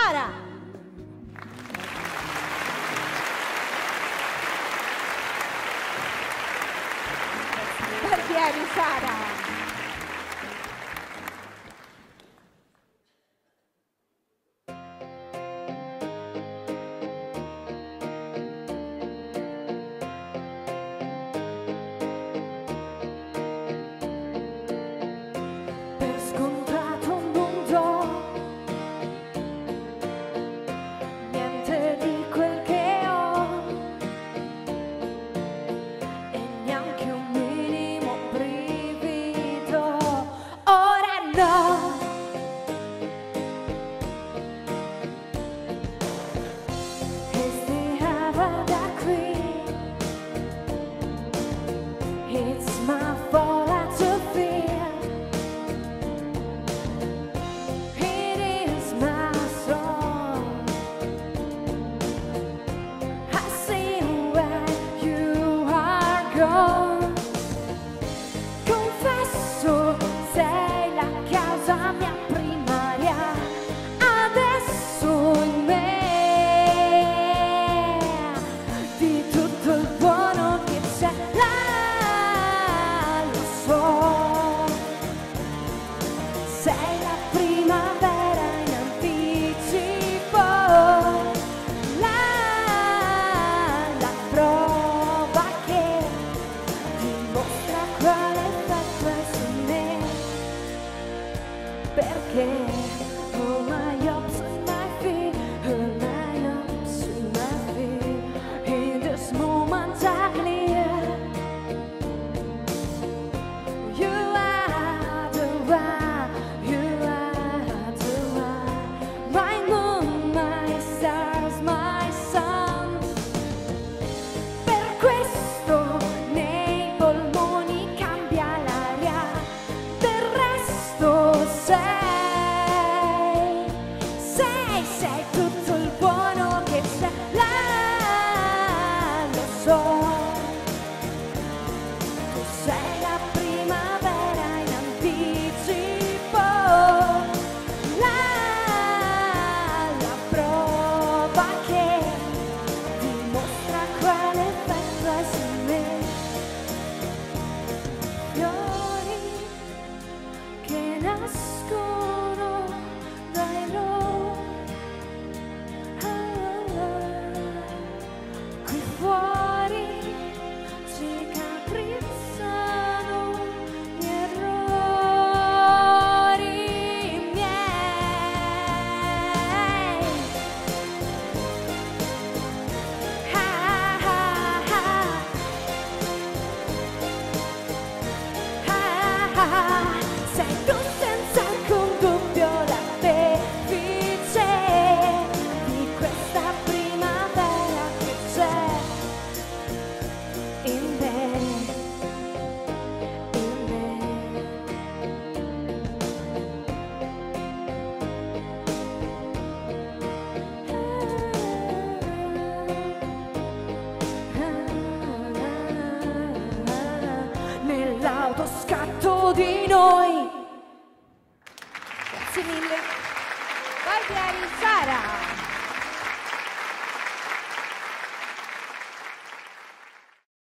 Sara. Barbieri Sara. It's my fault I to feel. It is my song. I see where you are gone. Confesso, sei la causa mia primaria. Adesso in me di tutto il buono che c'è là. Sei la primavera in anticipo, la prova che dimostra quale effetto è su me. Perché all my hopes and my fear, all my hopes and my fear, in this moment I clear. You are the one. Sei tutto il buono che c'è là, lo so. Tu sei la primavera in anticipo, la prova che dimostra quale effetto è su me. Fiori che nascono dai loro. Fuori cicatrizzano gli errori miei. Sei tu senza alcun dubbio l'artefice di questa primavera che c'è in me, in me. Nell'autoscatto di noi